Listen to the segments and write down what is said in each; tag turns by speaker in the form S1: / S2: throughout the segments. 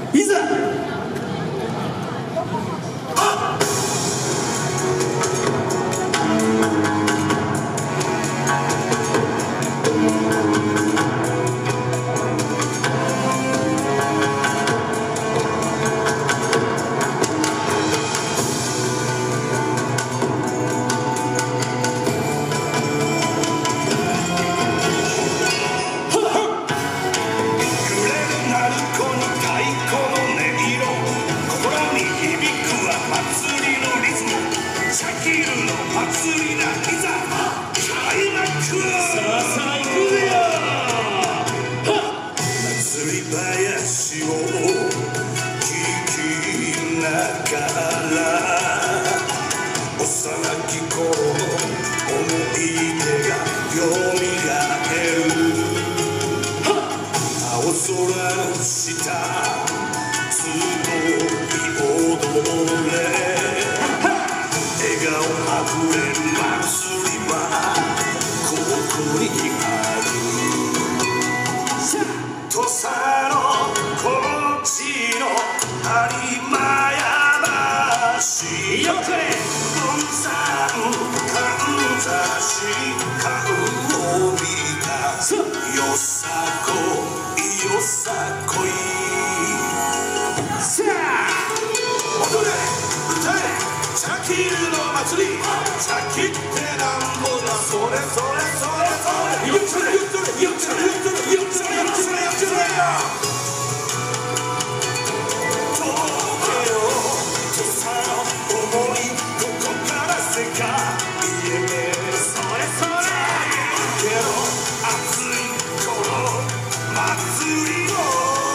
S1: いざ。
S2: 話を聞きながら幼き頃の思い出がよみがえる青空の下集い踊れ笑顔あふれる祭りはここにある土佐のこっちの有馬山よくね本山かんざしかんを見たよさこいよさこいさあ踊れ歌え茶切るの祭り茶切ってなんぼだそれそれそれそれよっちゃれよっちゃれよっちゃれよっちゃれよっちゃれよっちゃれよっちゃれ届けよ土佐の想いどこから世界へそれそれけど熱いこの祭りを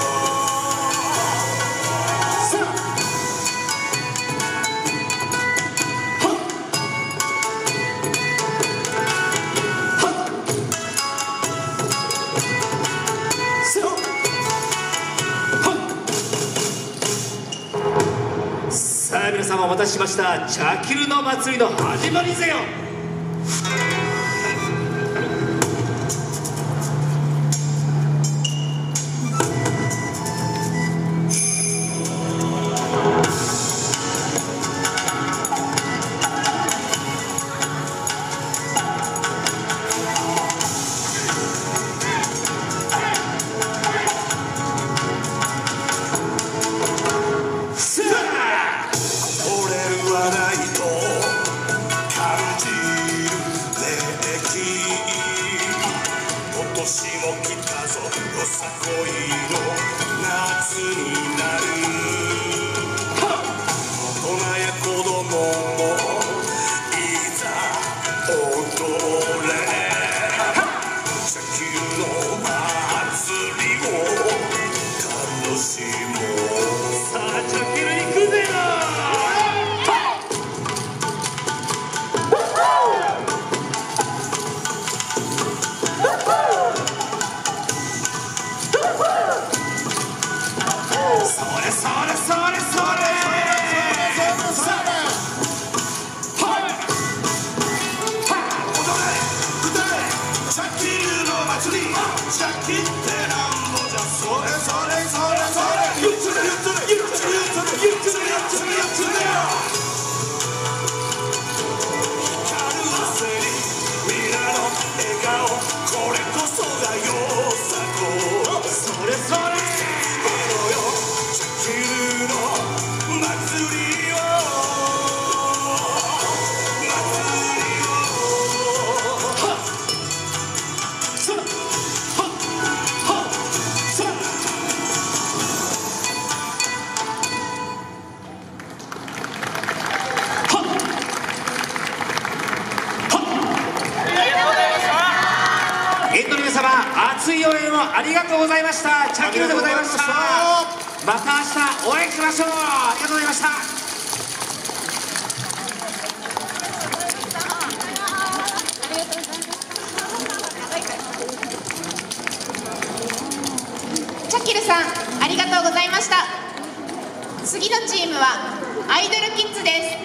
S1: さあ皆様お待たせしました。茶切るの祭りの始まりぜよ。今年も来たぞよさこいの夏になる大人や子供もいざ踊れ茶切るの祭りを楽しもうさあ茶切るに行くぜよ熱い応援をありがとうございました。茶切るでございました。また明日お会いしましょう。ありがとうございました。
S3: 茶切るさんありがとうございました。次のチームはアイドルキッズです。